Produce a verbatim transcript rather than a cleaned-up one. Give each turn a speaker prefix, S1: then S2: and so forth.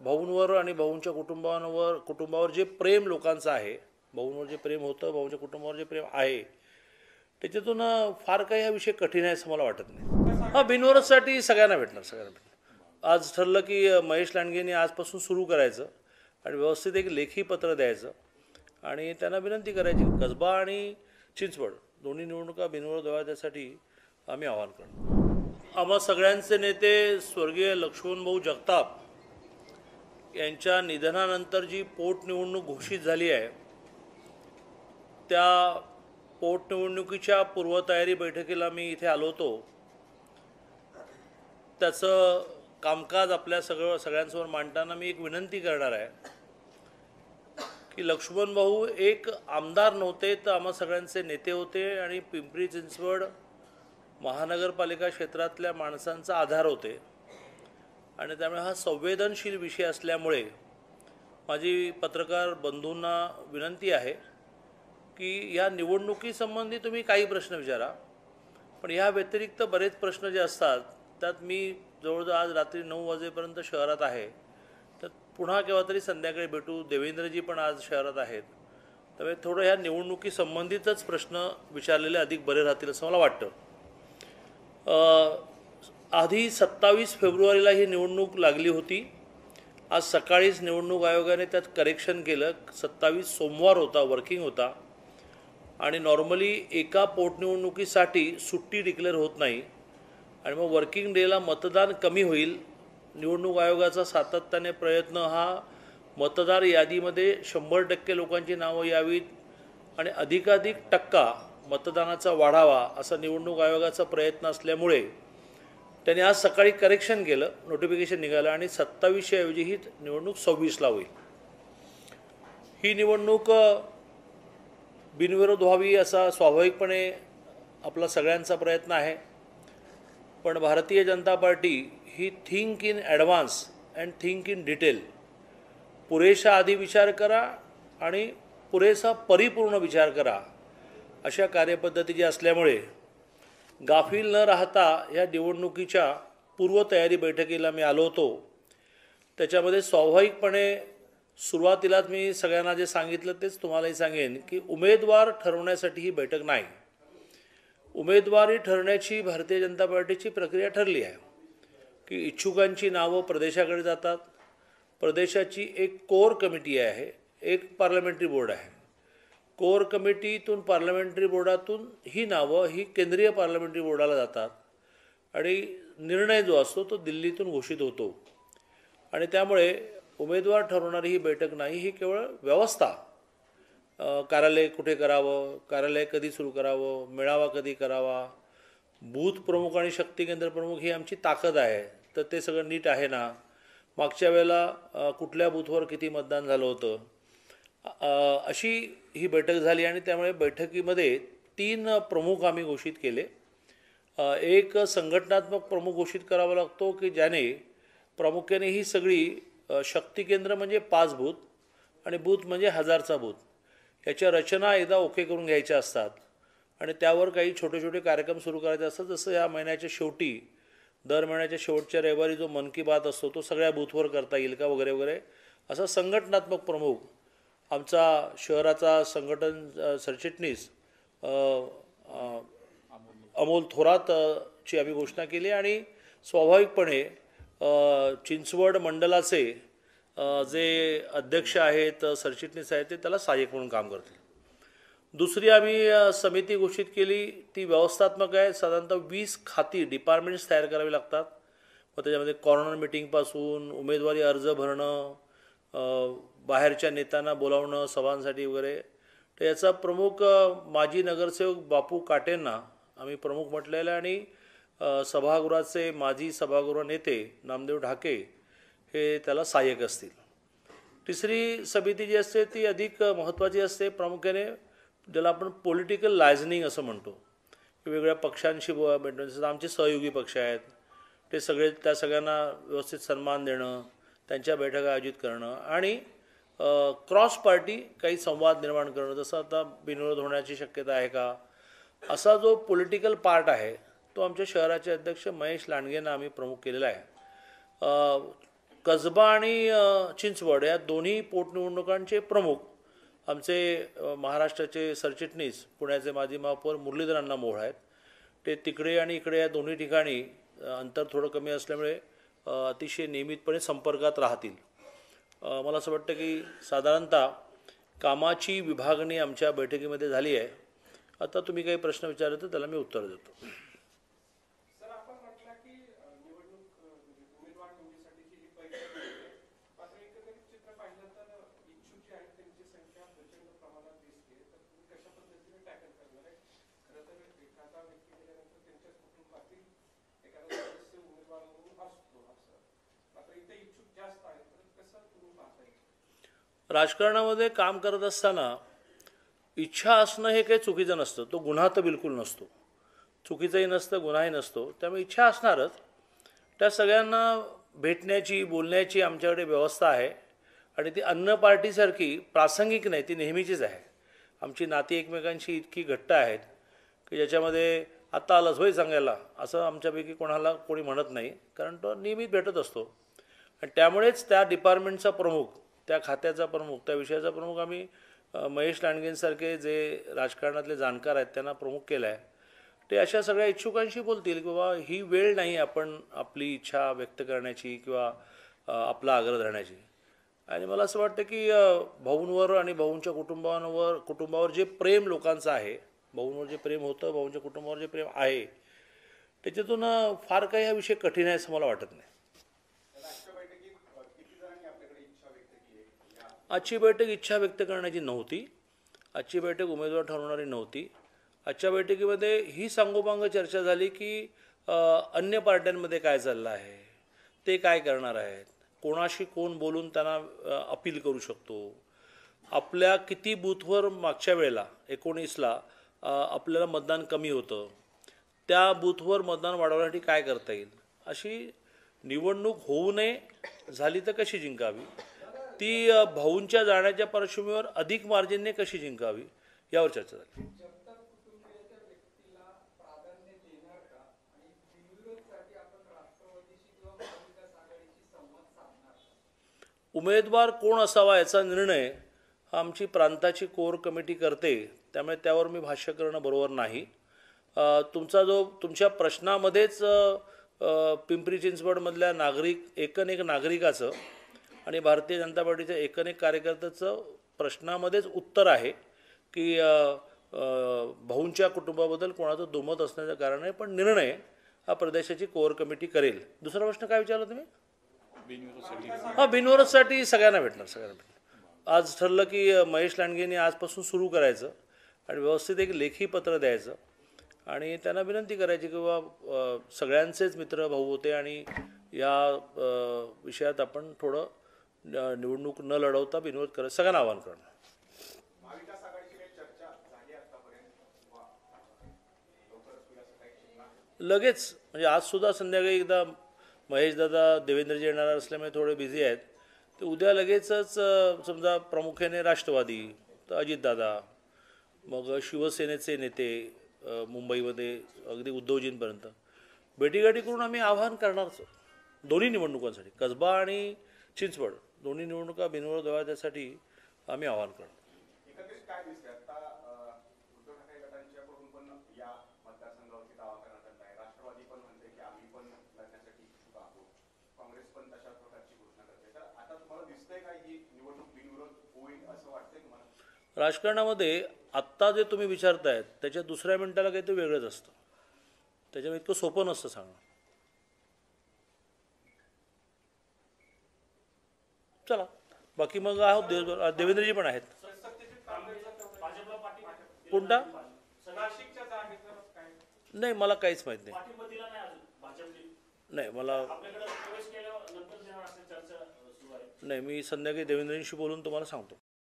S1: भाऊंवर आणि भाऊंच्या कुटुंबावर कुटुंबावर जे प्रेम लोकांचं आहे, भाऊंवर जे प्रेम होतं, भाऊंच्या कुटुंबावर जे प्रेम आहे, त्याच्यातून फार काही हा विषय कठीण आहे असं मला वाटत नाही. हां, बिनवरससाठी सगळ्यांना भेटणार सगळ्यांना भेटणार. आज ठरलं की महेश लांडगेंनी आजपासून सुरू करायचं आणि व्यवस्थित एक लेखी पत्र द्यायचं आणि त्यांना विनंती करायची. कसबा आणि चिंचवड दोन्ही निवडणुका बिनविरोध व्हाव्या त्यासाठी आम्ही आवाहन करतो. आम्हा सगळ्यांचे नेते स्वर्गीय लक्ष्मणभाऊ जगताप यांच्या निधनानंतर जी पोटनिवडणूक घोषित झाली आहे, त्या पोटनिवडणुकीच्या पूर्वतयारी बैठकीला मी इथे आलो होतो. त्याचं कामकाज आपल्या सगळं सगळ्यांसमोर मांडताना मी एक विनंती करणार आहे की लक्ष्मणभाऊ एक आमदार नव्हते तर आम्हा सगळ्यांचे नेते होते आणि पिंपरी चिंचवड महानगरपालिका क्षेत्रातल्या माणसांचा आधार होते आणि त्यामुळे हा संवेदनशील विषय असल्यामुळे माझी पत्रकार बंधूंना विनंती आहे की या निवडणुकीसंबंधी तुम्ही काही प्रश्न विचारा, पण ह्या व्यतिरिक्त बरेच प्रश्न जे असतात त्यात मी जवळजवळ आज रात्री नऊ वाजेपर्यंत शहरात आहे, तर पुन्हा केव्हा तरी संध्याकाळी भेटू. देवेंद्रजी पण आज शहरात आहेत, त्यामुळे थोडं ह्या निवडणुकीसंबंधीतच प्रश्न विचारलेले अधिक बरे राहतील असं मला वाटतं. आधी सत्तावीस फेब्रुवारीला ही निवडणूक लागली होती. आज सकाळीच निवडणूक आयोगाने त्यात करेक्शन केलं. सत्तावीस सोमवार होता, वर्किंग होता आणि नॉर्मली एका पोटनिवडणुकीसाठी सुट्टी डिक्लेअर होत नाही आणि मग वर्किंग डेला मतदान कमी होईल. निवडणूक आयोगाचा सातत्याने प्रयत्न हा मतदार यादीमध्ये शंभर टक्के लोकांची नावं यावीत आणि अधिकाधिक टक्का मतदानाचा वाढावा असा निवडणूक आयोगाचा प्रयत्न असल्यामुळे त्यांनी आज सकाळी करेक्शन केलं, नोटिफिकेशन निघालं आणि सत्तावीसशे ऐवजी ही निवडणूक सव्वीसला होईल. ही निवडणूक बिनविरोध व्हावी असा स्वाभाविकपणे आपला सगळ्यांचा प्रयत्न आहे, पण भारतीय जनता पार्टी ही think in advance and think in detail, पुरेशा आधी विचार करा आणि पुरेसा परिपूर्ण विचार करा अशा कार्यपद्धतीची असल्यामुळे गाफील न राहता या निवडणुकीच्या पूर्वतयारी बैठकीला मी आलो होतो. त्याच्यामध्ये स्वाभाविकपणे सुरुवातीलाच मी सगळ्यांना जे सांगितलं तेच तुम्हालाही सांगेन की उमेदवार ठरवण्यासाठी ही बैठक नाही. उमेदवारी ठरण्याची भारतीय जनता पार्टीची प्रक्रिया ठरली आहे की इच्छुकांची नावं प्रदेशाकडे जातात. प्रदेशाची एक कोर कमिटी आहे, एक पार्लमेंटरी बोर्ड आहे. कोर कमिटीतून पार्लमेंटरी बोर्डातून ही नावं ही केंद्रीय पार्लमेंटरी बोर्डाला जातात आणि निर्णय जो असतो तो दिल्लीतून घोषित होतो आणि त्यामुळे उमेदवार ठरवणारी ही बैठक नाही, ही केवळ व्यवस्था, कार्यालय कुठे करावं, कार्यालय कधी सुरू करावं, मेळावा कधी करावा, बूथ प्रमुख आणि शक्ती केंद्र प्रमुख ही आमची ताकद आहे, तर ते सगळं नीट आहे ना, मागच्या वेळेला कुठल्या बूथवर किती मतदान झालं होतं, अशी ही बैठक झाली आणि त्यामुळे बैठकीमध्ये तीन प्रमुख आम्ही घोषित केले. एक संघटनात्मक प्रमुख घोषित करावा लागतो की ज्याने प्रामुख्याने ही सगळी शक्ती केंद्र म्हणजे पाच बूथ आणि बूथ म्हणजे हजारचा बूथ याच्या रचना एकदा ओके करून घ्यायच्या असतात आणि त्यावर काही छोटे छोटे कार्यक्रम सुरू करायचे असतात. जसं या महिन्याच्या शेवटी दर महिन्याच्या शेवटच्या रविवारी जो मन की बात असतो तो सगळ्या बूथवर करता येईल का वगैरे वगैरे असा संघटनात्मक प्रमुख आमचा शहराचा संघटन सरचिटणीस अमोल थोरातची आम्ही घोषणा केली आणि स्वाभाविकपणे चिंचवड मंडलाचे जे अध्यक्ष आहेत, सरचिटणीस आहेत, ते त्याला सहाय्यक म्हणून काम करतील. दुसरी आम्ही समिती घोषित केली, ती व्यवस्थात्मक आहे. साधारणतः वीस खाती डिपार्टमेंट्स तयार करावी लागतात. मग त्याच्यामध्ये कॉर्नर मिटिंगपासून उमेदवारी अर्ज भरणं, बाहेरच्या नेत्यांना बोलावणं सभांसाठी वगैरे, तर याचा प्रमुख माजी नगरसेवक बापू काटेंना आम्ही प्रमुख म्हटलेलं आहे आणि सभागृहाचे माजी सभागृह नेते नामदेव ढाके हे त्याला सहाय्यक असतील. तिसरी समिती जी असते ती अधिक महत्त्वाची असते, प्रामुख्याने ज्याला आपण पॉलिटिकल लायझनिंग असं म्हणतो, वेगवेगळ्या पक्षांशी भेटणं. जसं आमचे सहयोगी पक्ष आहेत ते सगळे, त्या सगळ्यांना व्यवस्थित सन्मान देणं, त्यांच्या बैठका आयोजित करणं आणि क्रॉस पार्टी काही संवाद निर्माण करणं. जसं आता बिनविरोध होण्याची शक्यता आहे का, असा जो पॉलिटिकल पार्ट आहे तो आमच्या शहराचे अध्यक्ष महेश लांडगेंना आम्ही प्रमुख केलेला आहे. कसबा आणि अ, चिंचवड या दोन्ही पोटनिवडणुकांचे प्रमुख आमचे अ, महाराष्ट्राचे सरचिटणीस पुण्याचे माजी महापौर मुरलीधर अण्णा मोहोळ आहेत. ते तिकडे आणि इकडे या दोन्ही ठिकाणी अ, अंतर थोडं कमी असल्यामुळे अ, अतिशय नियमितपणे संपर्कात राहतील. अ, मला असं वाटतं की साधारणतः कामाची विभागणी आमच्या बैठकीमध्ये झाली आहे. आता तुम्ही काही प्रश्न विचारले तर त्याला मी उत्तर देतो.
S2: सर, आपण म्हटलं की अ, निवडणूक अ, म्हणजे उमेदवार निवडीसाठीची ही पहिली वेळ आहे. मात्र एकंदरीत चित्र पाहिलं तर इच्छुक जे आहेत त्यांची संख्या प्रचंड प्रमाणात दिसते. तर तुम्ही कशा पद्धतीने टॅकल करणार आहे? खरं तर एखादा व्यक्ती गेल्यानंतर त्यांच्याच कुटुंबातील एखादा सदस्य उमेदवार म्हणून असतो असं. मात्र इथे इच्छुक जास्त आहेत. तर कसं तुम्ही पाहताय?
S1: राजकारणामध्ये काम करत असताना इच्छा असणं हे काही चुकीचं नसतं. तो गुन्हा तर बिलकुल नसतो. चुकीचंही नसतं, गुन्हाही नसतो. त्यामुळे इच्छा असणारच. त्या सगळ्यांना भेटण्याची, बोलण्याची आमच्याकडे व्यवस्था आहे आणि ती अन्न पार्टीसारखी प्रासंगिक नाही, ती नेहमीचीच आहे. आमची नाती एकमेकांशी इतकी घट्ट आहेत की ज्याच्यामध्ये आत्ता आलंच होय सांगायला असं आमच्यापैकी कोणाला कोणी म्हणत नाही, कारण तो नियमित भेटत असतो. आणि त्यामुळेच त्या डिपार्टमेंटचा प्रमुख, त्या खात्याचा प्रमुख, त्या विषयाचा प्रमुख आम्ही अ, महेश लांडगेंसारखे जे राजकारणातले जाणकार आहेत त्यांना प्रमुख केलं आहे. ते अशा सगळ्या इच्छुकांशी बोलतील की बाबा ही वेळ नाही आपण आपली इच्छा व्यक्त करण्याची किंवा अ, आपला आग्रह धरण्याची. आणि मला असं वाटतं की अ, भाऊंवर आणि भाऊंच्या कुटुंबांवर कुटुंबावर जे प्रेम लोकांचं आहे, भाऊंवर जे प्रेम होतं, भाऊंच्या कुटुंबावर जे प्रेम आहे, त्याच्यातून अ, फार काही हा विषय कठीण आहे असं मला वाटत नाही.
S2: आजच्या बैठकीत अ, किती जणांनी आपल्याकडे इच्छा व्यक्त केली आहे? या
S1: आजची बैठक इच्छा व्यक्त करण्याची नव्हती. आजची बैठक उमेदवार ठरवणारी नव्हती. आजच्या बैठकीमध्ये ही सांगोपांग चर्चा झाली की अ, अन्य पार्ट्यांमध्ये काय चाललं आहे, ते काय करणार आहेत, कोणाशी कोण बोलून त्यांना अ, अपील करू शकतो, आपल्या किती बूथवर मागच्या वेळेला एकोणीसला अ, आपल्याला मतदान कमी होतं, त्या बूथवर मतदान वाढवण्यासाठी काय करता येईल. अशी निवडणूक होऊ नये, झाली तर कशी जिंकावी, ती अ, भाऊंच्या जाण्याच्या पार्श्वभूमीवर अधिक मार्जिनने कशी जिंकावी यावर चर्चा झाली.
S2: जगताप कुटुंबियाच्या व्यक्तीला प्राधान्य देणार का? आणि बिनविरोधसाठी आपण राष्ट्रवादीशी किंवा महाविकास आघाडीशी संवाद साधणार का?
S1: उमेदवार कोण असावा याचा निर्णय हा आमची प्रांताची कोर कमिटी करते, त्यामुळे त्यावर मी भाष्य करणं बरोबर नाही. अ, तुमचा जो तुमच्या प्रश्नामध्येच अ, अ, पिंपरी चिंचवडमधल्या नागरिक एकूण एक नागरिकाचं आणि भारतीय जनता पार्टीच्या एकूण एक कार्यकर्त्याचं प्रश्नामध्येच उत्तर आहे की अ, अ, भाऊंच्या कुटुंबाबद्दल कोणाचं दुमत असण्याचं कारण आहे, पण निर्णय हा प्रदेशाची कोर कमिटी करेल. दुसरा प्रश्न काय विचारला तुम्ही? हां, बिनविरोधसाठी सगळ्यांना भेटणार, सगळ्यांना भेटणार. आज ठरलं की अ, महेश लांडगेंनी आजपासून सुरू करायचं आणि व्यवस्थित एक लेखी पत्र द्यायचं आणि त्यांना विनंती करायची की बाबा अ, सगळ्यांचेच मित्र भाऊ होते आणि या अ, विषयात आपण थोडं अ, निवडणूक न लढवता बिनविरोध करायचं, सगळ्यांना आवाहन करणं.
S2: महाविकास आघाडीची काही चर्चा झाली आतापर्यंत किंवा लवकरच होईल असं काही चिन्ह आहे?
S1: लगेच म्हणजे आजसुद्धा संध्याकाळी एकदा महेशदादा देवेंद्रजी येणार असल्यामुळे थोडे बिझी आहेत. ते उद्या लगेचच अ, समजा प्रामुख्याने राष्ट्रवादी तर अजितदादा, मग शिवसेनेचे नेते अ, मुंबईमध्ये अगदी उद्धवजींपर्यंत भेटीगाठी करून आम्ही आवाहन करणारच आहोत. दोन्ही निवडणुकांसाठी कसबा आणि चिंचवड दोन्ही निवडणुका बिनविरोध व्हाव्या त्यासाठी आम्ही आवाहन करणार.
S2: एकंदरीत काय दिसते आता अ, उद्धव ठाकरे गटांच्याकडून पण या मतदारसंघावरती दावा करण्यात आला आहे. राष्ट्रवादी पण म्हणते की आम्ही पण लढण्यासाठी इच्छुक आहोत. काँग्रेस पण तशाच प्रकारची घोषणा करते. तर आता तुम्हाला दिसतंय का ही निवडणूक बिनविरोध होईल असं वाटतंय तुम्हाला?
S1: राजकारणामध्ये आत्ता जे तुम्ही विचारतायत त्याच्या दुसऱ्या मिनिटाला काहीतरी वेगळंच असतं. त्याच्यामुळे इतकं सोपं नसतं सांगणं. चला, बाकी मग आहोत देव देवेंद्रजी पण आहेत. कोणता?
S2: नाशिकच्या जागेचं काय?
S1: नाही, मला काहीच माहीत नाही. नाही मला नाही, मी संध्याकाळी देवेंद्रजींशी बोलून तुम्हाला सांगतो.